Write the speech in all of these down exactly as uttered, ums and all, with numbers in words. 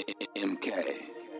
M K.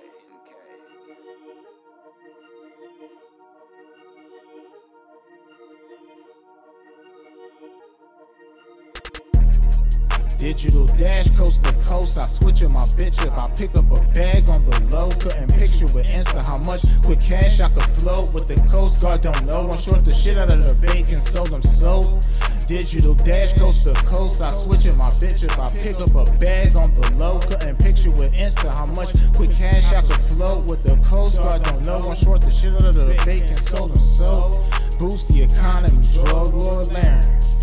Digital dash coast to coast, I switch up my bitch up. I pick up a bag on the low, couldn't picture with Insta how much quick cash I could float with the Coast Guard. Don't know, I'm short the shit out of the bacon, sold them soap. Digital dash coast to coast, I switch up my bitch up. I pick up a bag on the low, couldn't picture with Insta how much quick cash I could float with the Coast Guard. Don't know, I'm short the shit out of the bacon, sold them soap. Boost the economy, drug lord Laren.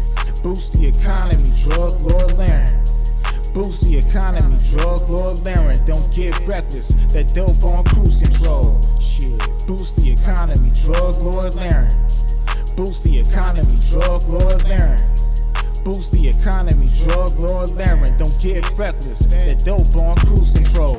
Boost the economy, drug lord Laren. Boost the economy, drug lord Laren. Don't get reckless, that dope on cruise control. Shit. Boost the economy, drug lord Laren. Boost the economy, drug lord Laren. Boost the economy, drug lord Laren. Don't get reckless, that dope on cruise control.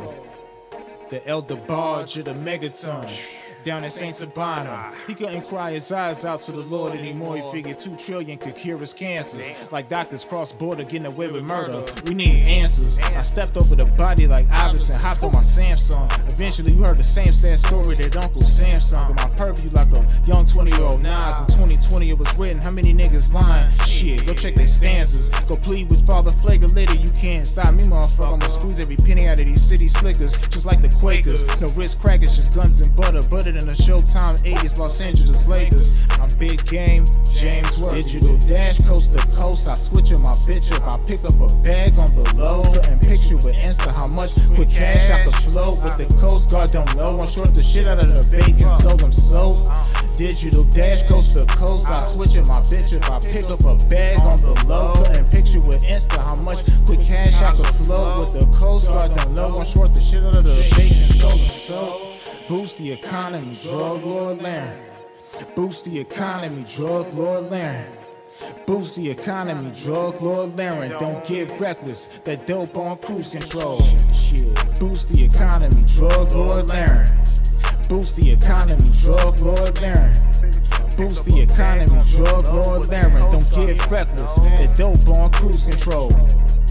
The elder barge of the megaton. Down in Saint Sabina, he couldn't cry his eyes out to the Lord anymore. He figured two trillion could cure his cancers. Like doctors cross border getting away with murder. We need answers. I stepped over the body like Iverson, hopped on my Samsung. Eventually you heard the same sad story that Uncle Sam sung. In my purview like a young twenty year old Nas. In twenty twenty it was written, how many niggas lying? Shit, go check their stanzas. Go plead with Father Flager later, you can't stop me, motherfucker. I'ma squeeze every penny out of these city slickers, just like the Quakers. No wrist crackers, just guns and butter. Butter in the Showtime eighties Los Angeles Lakers. I'm big game, James Worth. Digital dash coast to coast, I switch up my bitch up. I pick up a bag on the low, couldn't picture with Insta how much quick cash I could float with the Coast Guard. Don't know, I'm short the shit out of the bacon, sold them soap. Digital dash coast to coast, I switch up my bitch up. I pick up a bag on the low, couldn't picture with Insta how much quick cash I could float with the Coast Guard. Don't know, I'm short the shit out of the bacon, sold them soap. Boost the economy, drug lord Laren. Boost the economy, drug lord Laren. Boost the economy, drug lord Laren. Don't get reckless, that dope on cruise control. Shit. Boost the economy, drug lord Laren. Boost the economy, drug lord Laren. Boost the economy, drug lord Laren. Don't get reckless, that dope on cruise control.